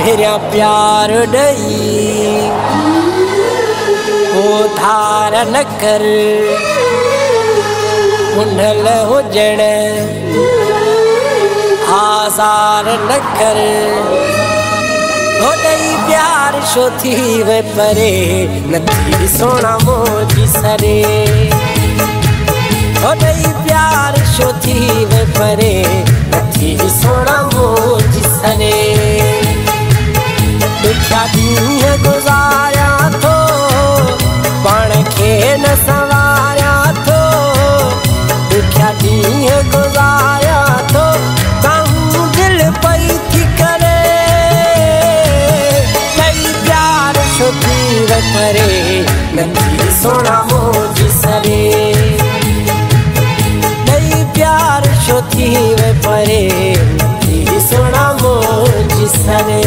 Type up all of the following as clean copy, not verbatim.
भेरिया प्यार डई वो धार न कर मुंडल हुजण आसार न कर हो डई प्यार शो थी वे परे नथी सोना मोजी सरे हो डई प्यार शो थी वे परे नथी सोना मोजी सरे दुखिया ॾींहं गुज़ारिया थो पाण खे न संवारिया थो दुखिया ॾींहं गुज़ारिया थो कहूं दिलि पई थी करे कई प्यार छो थी वे परे नथी सोना मोजी सरे कई प्यार छो थी वे परे नथी सोना मोजी सरे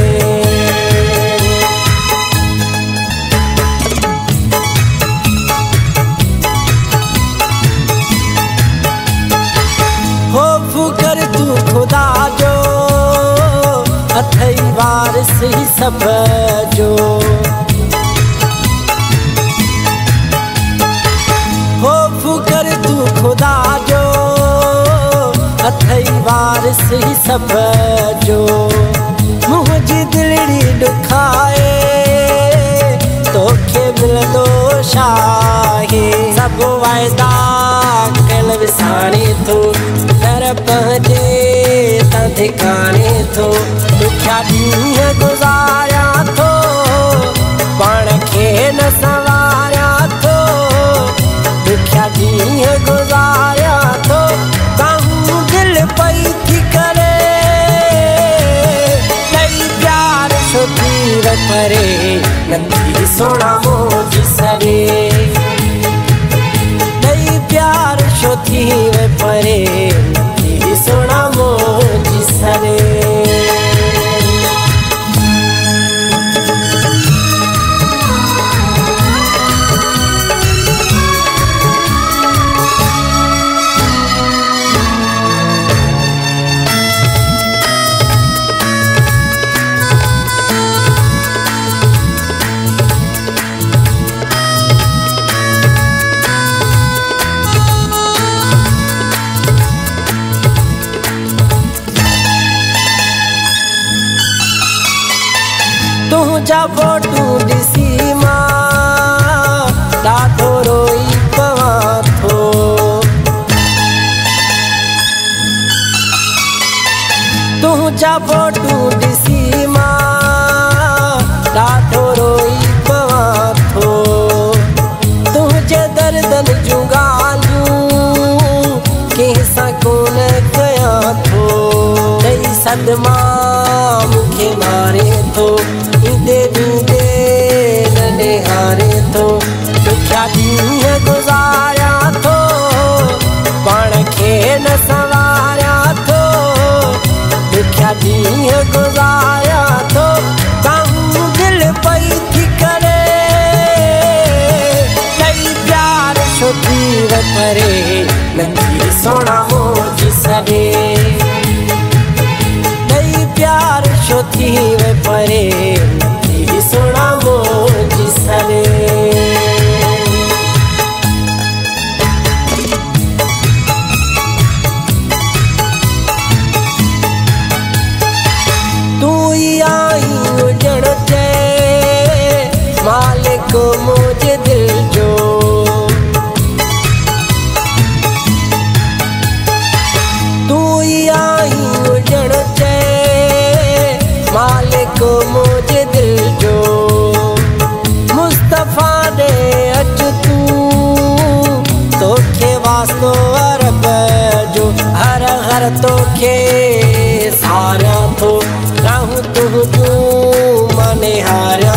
खुदा जो अथई वारिस ही सब जो हो फुकर तू खुदा जो अथई वारिस ही सब जो मुझी दिलड़ी दुखाए तोखे मिलंदो शाहे सब वायदा कल विसाणे थो कर पहुंचे ठिकाने थो दुखिया ॾींहं गुज़ारिया थो पाण खे न संवारिया थो दुखिया ॾींहं गुज़ारिया थो कहूं दिलि पई थी करे कई प्यार छो थी वे परे नथी सोना मोजी सरे कई प्यार छो थी वे परे नथी सोना मोजी सरे तुझा फोटू ॾिसी मां ॾाढो रोई पवां थो तुझा फोटू ॾिसी मां ॾाढो रोई पवां थो तुंहिंजे दर्दन जूं ॻाल्हियूं कंहिंसां कोन कयां थो ॾेई सदमा मूंखे मारे थो हारे थो दुखिया ॾींहं गुज़ारिया थो पाण खे न संवारिया थो दुखिया ॾींहं गुज़ारिया थो कहूं दिलि पई थी करे कई प्यार छो थी वे परे नथी सोना मोजी सरे कई प्यार छो थी वे परे नथी सोना मोजी सरे तू ही आई उजड़ चे मालिक मुझे दिल जो तू ही आई उजड़ चे मालिक मुझे दिल जो मुस्तफा दे अच तू तोखे वास्तो अरब जो हर हर तोखे सारा थो रहूं तू मने हारिया